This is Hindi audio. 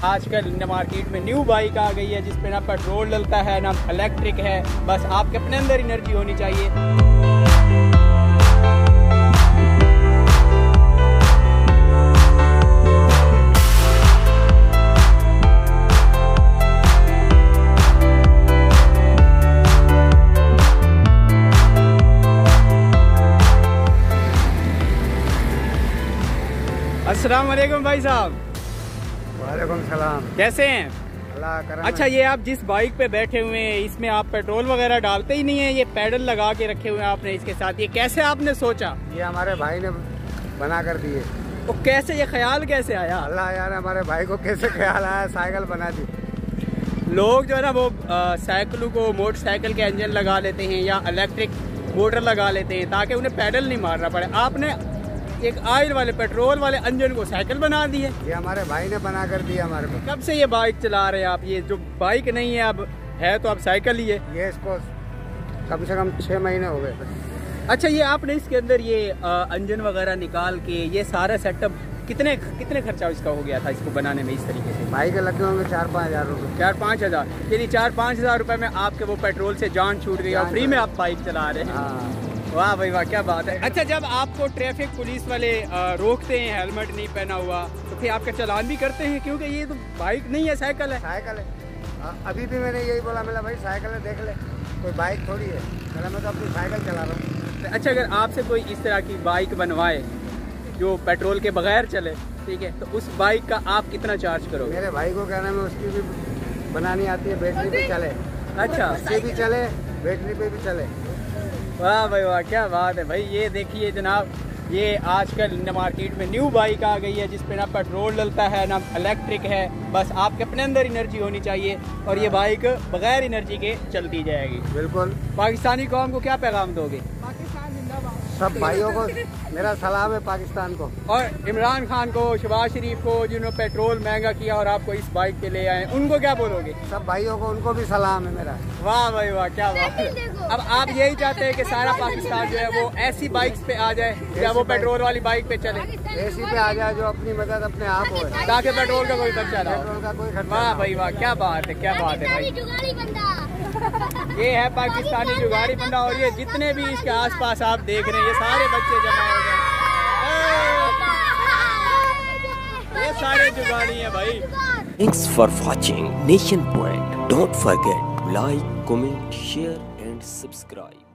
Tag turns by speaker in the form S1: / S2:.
S1: आजकल मार्केट में न्यू बाइक आ गई है जिसपे ना पेट्रोल डलता है ना इलेक्ट्रिक है, बस आपके अपने अंदर एनर्जी होनी चाहिए। अस्सलाम वालेकुम भाई साहब।
S2: वालेकुम सलाम।
S1: कैसे हैं?
S2: अल्लाह करम।
S1: अच्छा, ये आप जिस बाइक पे बैठे हुए हैं इसमें आप पेट्रोल वगैरह डालते ही नहीं है, ये पैडल लगा के रखे हुए हैं आपने इसके साथ, ये कैसे आपने सोचा?
S2: ये हमारे भाई ने बना कर दिए।
S1: तो कैसे ये ख्याल कैसे आया?
S2: अल्लाह यार, हमारे भाई को कैसे ख्याल आया, साइकिल बना दी।
S1: लोग जो है ना वो साइकिलों को मोटरसाइकिल के इंजन लगा लेते हैं या इलेक्ट्रिक मोटर लगा लेते हैं ताकि उन्हें पैडल नहीं मारना पड़े। आपने एक ऑयल वाले पेट्रोल वाले इंजन को साइकिल बना दी है।
S2: ये हमारे भाई ने बना कर दिया हमारे को।
S1: कब से ये बाइक चला रहे हैं आप? ये जो बाइक नहीं है अब है तो अब साइकिल ही है।
S2: ये इसको कम से कम 6 महीने हो गए।
S1: अच्छा, ये आपने इसके अंदर ये इंजन वगैरह निकाल के ये सारा सेटअप कितने खर्चा इसका हो गया था इसको बनाने में इस तरीके से?
S2: भाई के लगे होंगे 4-5 हज़ार रुपये।
S1: 4-5 हज़ार। चलिए 4-5 हज़ार रुपये में आपके वो पेट्रोल से जान छूट गई और फ्री में आप बाइक चला रहे हैं।
S2: हाँ।
S1: वाह भाई वाह, क्या बात है। अच्छा, जब आपको ट्रैफिक पुलिस वाले रोकते हैं हेलमेट नहीं पहना हुआ तो फिर आपका चालान भी करते हैं? क्योंकि ये तो बाइक नहीं है, साइकिल है।
S2: साइकिल है। अभी भी मैंने यही बोला, मेरा भाई साइकिल है, देख ले, कोई बाइक थोड़ी है। मैं तो अपनी साइकिल चला रहा हूँ।
S1: अच्छा, अगर आपसे कोई इस तरह की बाइक बनवाए जो पेट्रोल के बगैर चले, ठीक है, तो उस बाइक का आप कितना चार्ज करोगे?
S2: मेरे भाई को कहना है उसकी भी बनानी आती है, बैटरी पे चले।
S1: अच्छा,
S2: उससे भी चले, बैटरी पे भी चले।
S1: वाह भाई वाह, क्या बात है भाई। ये देखिए जनाब, ये आजकल मार्केट में न्यू बाइक आ गई है जिसपे ना पेट्रोल डलता है ना इलेक्ट्रिक है, बस आपके अपने अंदर एनर्जी होनी चाहिए और ये बाइक बगैर एनर्जी के चलती जाएगी।
S2: बिल्कुल।
S1: पाकिस्तानी कौम को क्या पैगाम दोगे?
S2: सब भाइयों को मेरा सलाम है, पाकिस्तान को
S1: और इमरान खान को, शहबाज शरीफ को जिन्होंने पेट्रोल महंगा किया और आपको इस बाइक पे ले आए, उनको क्या बोलोगे?
S2: सब भाइयों को, उनको भी सलाम है मेरा।
S1: वाह भाई वाह, क्या बात है। अब आप यही चाहते हैं कि सारा पाकिस्तान जो है वो ऐसी बाइक्स पे आ जाए या वो पेट्रोल वाली बाइक पे चले?
S2: ऐसी पे आ जाए जो अपनी मदद अपने आप हो,
S1: ताकि पेट्रोल का कोई खर्चा ना हो।
S2: पेट्रोल का कोई खर्चा।
S1: वाह भाई वाह, क्या बात है, क्या बात है भाई। ये है पाकिस्तानी जुगाड़ी बंदा और ये जितने भी इसके आसपास आप देख रहे हैं ये सारे बच्चे जमा हो गए, ये सारे जुगाड़ी हैं भाई।
S3: Thanks for watching Nation Point. Don't forget to like, comment, share and subscribe.